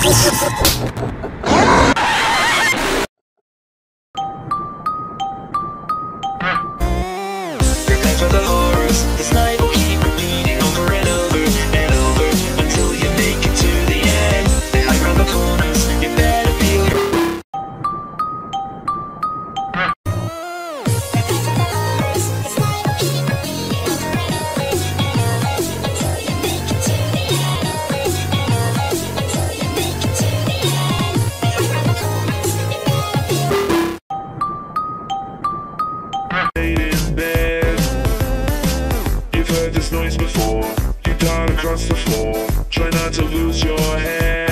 Across the floor, try not to lose your head.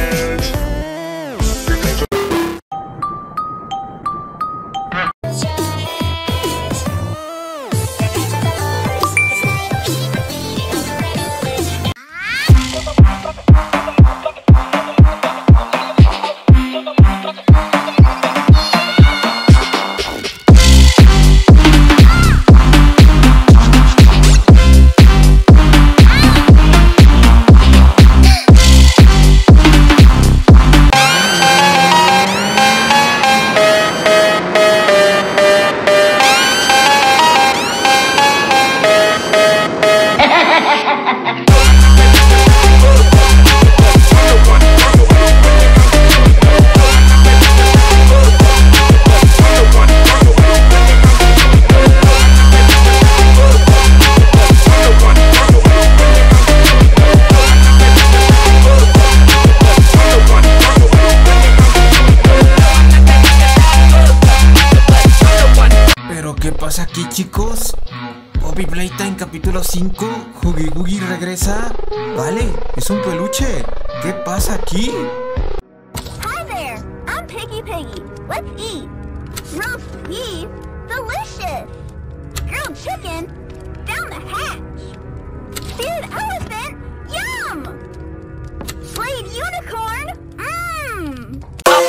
¿Qué pasa aquí, chicos? Poppy Playtime capítulo 5. Huggy Wuggy regresa. Vale, es un peluche. ¿Qué pasa aquí? Hi there, I'm Piggy Piggy. Let's eat. Roast beef, delicious. Grilled chicken, down the hatch. Speared elephant, yum. Slayed unicorn, mmm.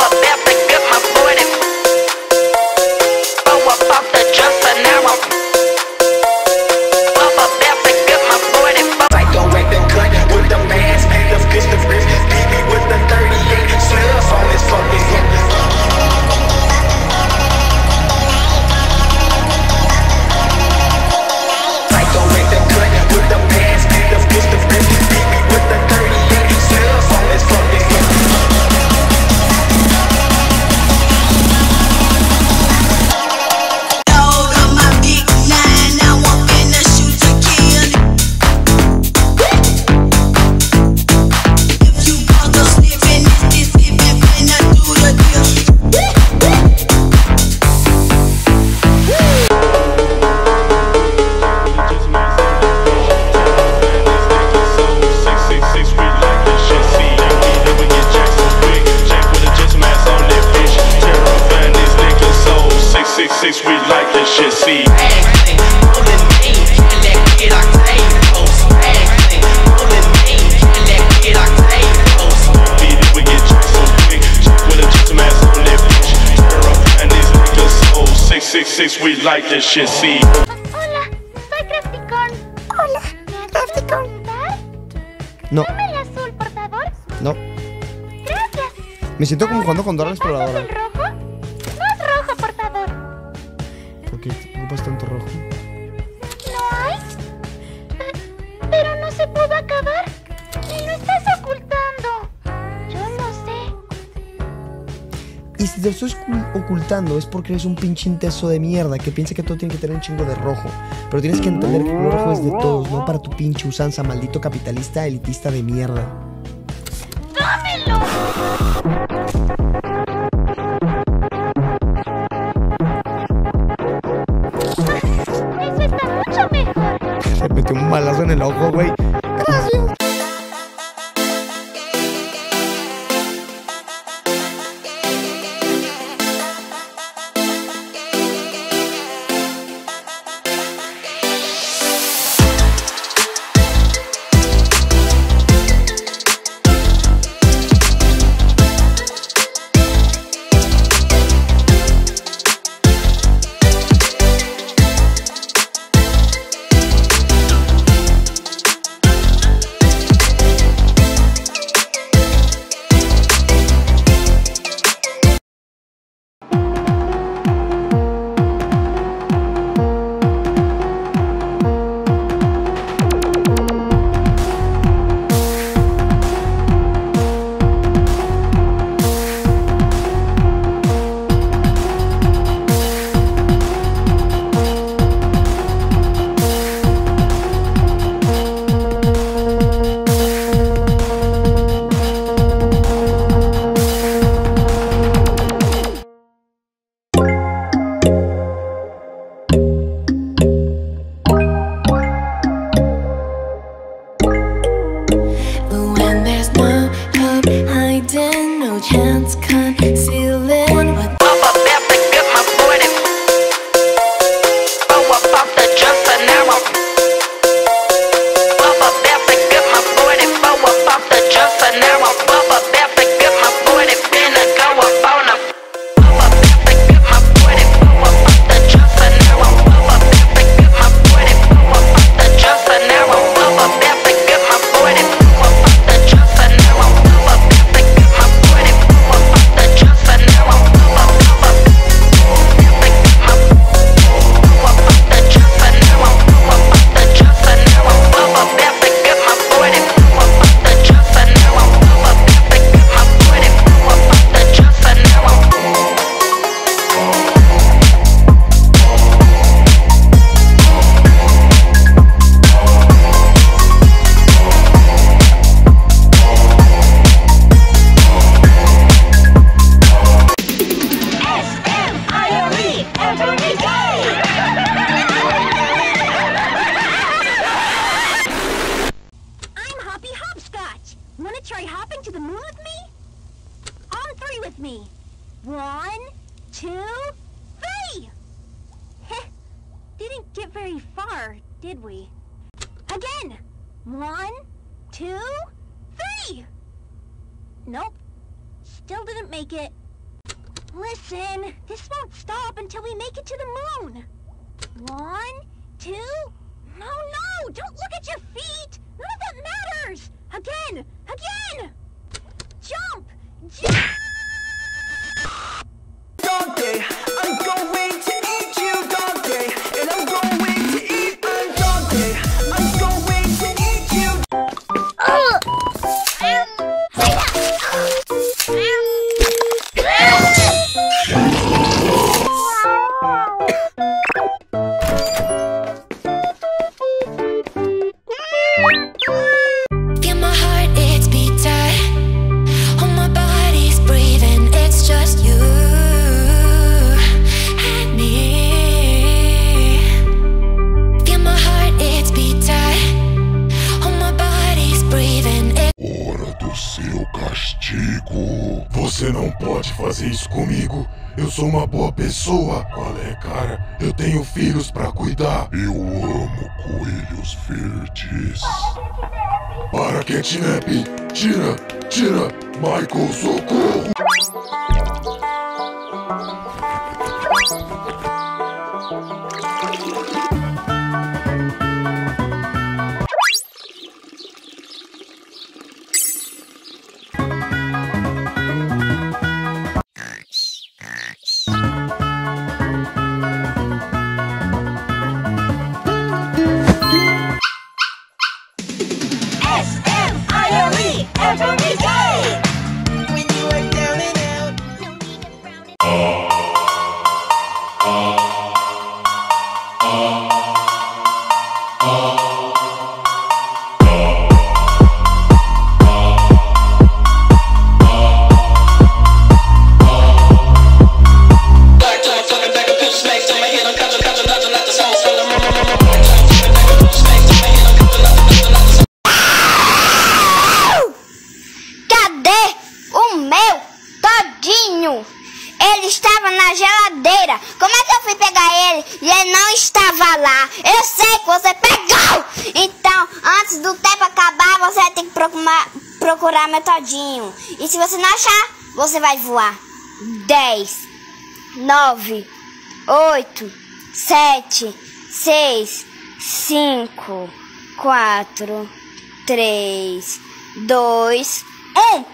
We like this shit, see. Hola, soy Craftycorn. Hola, Craftycorn. No. Dame el azul, por favor. No. Gracias. Me siento como jugando con Dora la ¿Me pasas Exploradora. el rojo? Más rojo, por favor. ¿Por qué ocupas tanto rojo? ¿No hay? Pero no se pudo acabar. Y lo estás ocultando. Yo lo sé. Y si te lo estoy ocultando es porque eres un pinche intenso de mierda que piensa que todo tiene que tener un chingo de rojo. Pero tienes que entender que el color rojo es de todos, no para tu pinche usanza, maldito capitalista elitista de mierda. ¡Dámelo! Eso está mucho mejor. Se metió un balazo en el ojo, güey. Gracias. me. 1, 2, 3! Heh, didn't get very far, did we? Again! 1, 2, 3! Nope, still didn't make it. Listen, this won't stop until we make it to the moon. 1, 2... No, don't look at your feet! None of that matters! Again! Jump! Donkey, I'm going to eat you, donkey, and I'm going to eat my donkey. I'm going to eat you. Feel my heart, it's beating. Oh, my body's breathing. It's just you and me. Feel my heart, it's beating. Oh, my body's breathing. Hora do seu castigo. Você não pode fazer isso comigo. Eu sou uma boa pessoa. Qual é, cara? Eu tenho filhos pra cuidar. Eu amo coelhos verdes. Para, Catnap! Tira! Michael, socorro! S-M-I-L-E, every day! When you are down and out. No need to frown it. Cadê o meu todinho? Ele estava na geladeira. Como é que eu fui pegar ele e ele não estava lá? Eu sei que você pegou! Então, antes do tempo acabar, você vai ter que procurar meu todinho. E se você não achar, você vai voar. 10, 9, 8, 7, 6, 5, 4, 3, 2, 1.